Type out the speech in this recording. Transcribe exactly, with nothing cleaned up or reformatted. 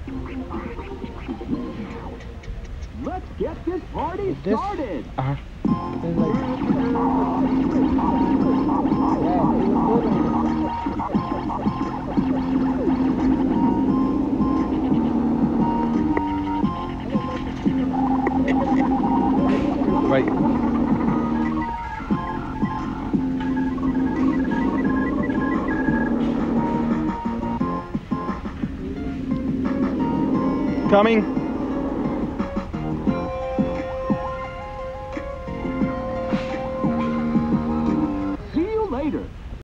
Let's get this party This? started. Uh-huh. It's like, yeah, it looks good. Right. Coming.